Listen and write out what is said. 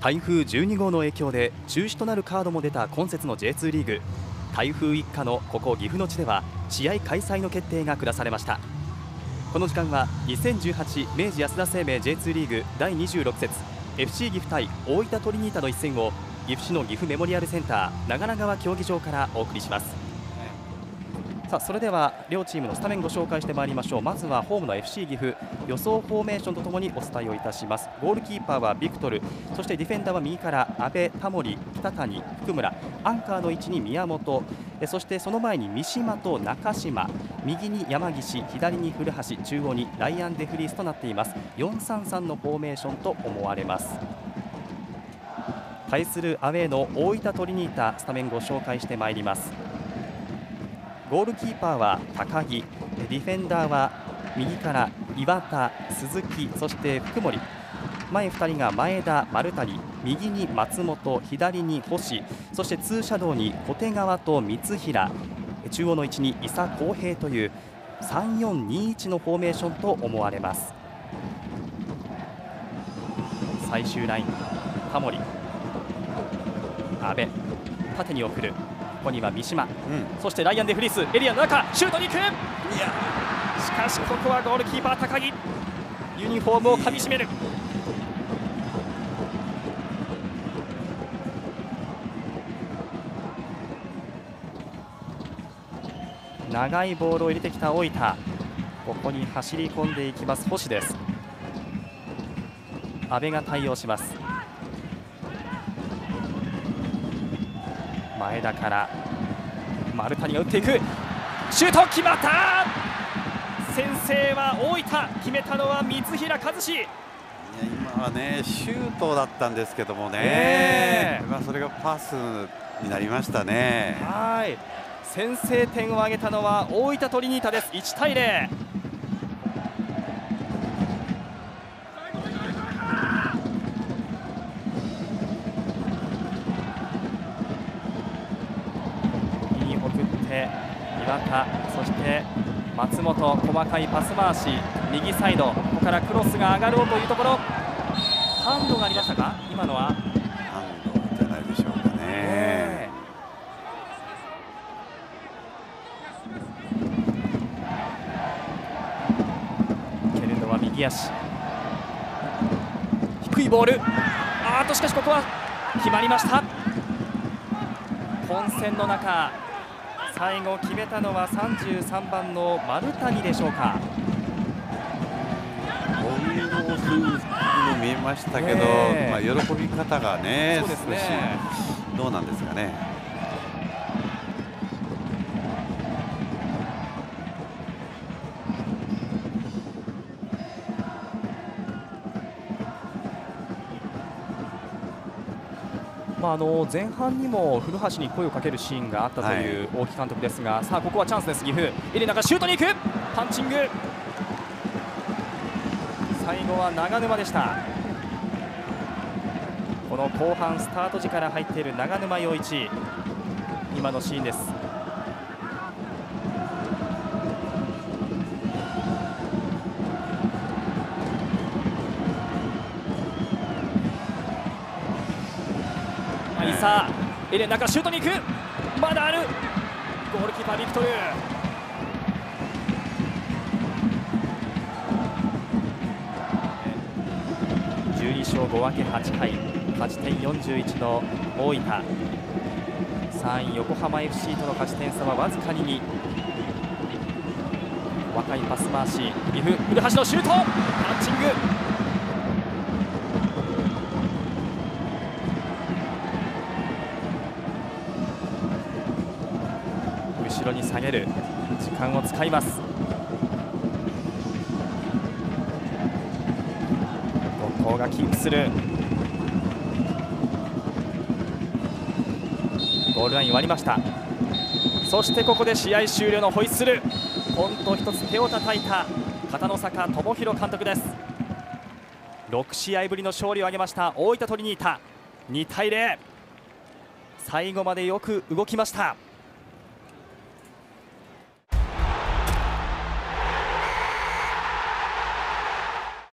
台風12号の影響で中止となるカードも出た今節の J2 リーグ。台風一過のここ岐阜の地では試合開催の決定が下されました。この時間は2018明治安田生命 J2 リーグ第26節 FC 岐阜対大分トリニータの一戦を岐阜市の岐阜メモリアルセンター長良川競技場からお送りします。さあ、それでは両チームのスタメンご紹介してまいりましょう。まずはホームの FC 岐阜、予想フォーメーションとともにお伝えをいたします。ゴールキーパーはビクトル、そしてディフェンダーは右から阿部、田森、北谷、福村、アンカーの位置に宮本、そしてその前に三島と中島、右に山岸、左に古橋、中央にライアン・デフリースとなっています。4-3-3のフォーメーションと思われます。対するアウェーの大分トリニータ、スタメンご紹介してまいります。ゴールキーパーは高木、ディフェンダーは右から岩田、鈴木、そして福森、前2人が前田、丸谷、右に松本、左に星、そしてツーシャドウに小手川と三平、中央の位置に伊佐康平という 3-4-2-1 のフォーメーションと思われます。最終ライン、タモリ、阿部、縦に送る、ここには三島、そしてライアン・デフリース、エリアの中、シュートに行く。いや、しかしここはゴールキーパー高木、ユニフォームをかみしめる。長いボールを入れてきた大分、ここに走り込んでいきます星です。阿部が対応します。前田から丸谷が打っていく、シュート決まった。先制は大分、決めたのは三平和志。 今はねシュートだったんですけどもね、それがパスになりましたね。 はい、先制点を挙げたのは大分トリニータです。1対0。岩田、そして松本、細かいパス回し、右サイド、ここからクロスが上がろうというところ、ハンドがありましたか、今のは。ハンドじゃないでしょうかね。 蹴るのは右足、低いボール、しかしここは決まりました。混戦の中、最後決めたのは33番の丸谷でしょうか。 翻弄するの見えましたけど、喜び方がね、少しどうなんですかね。 前半にも古橋に声をかけるシーンがあったという大木監督ですが、さあここはチャンスです。岐阜、エレナがシュートに行く、パンチング、最後は長沼でした。この後半スタート時から入っている長沼洋一、今のシーンです。エレン中シュートに行く、まだある、ゴールキーパービクトル。12勝5分け8敗、勝ち点41の大分、3位横浜 FC との勝ち点差はわずかに2。若いパス回し、岐阜古橋のシュート、パンチング。後ろに下げる、時間を使います。後藤がキープする、ゴールライン割りました。そしてここで試合終了のホイッスル、ポンと一つ手を叩いた片野坂智弘監督です。6試合ぶりの勝利を挙げました大分トリニータ、2対0。最後までよく動きました。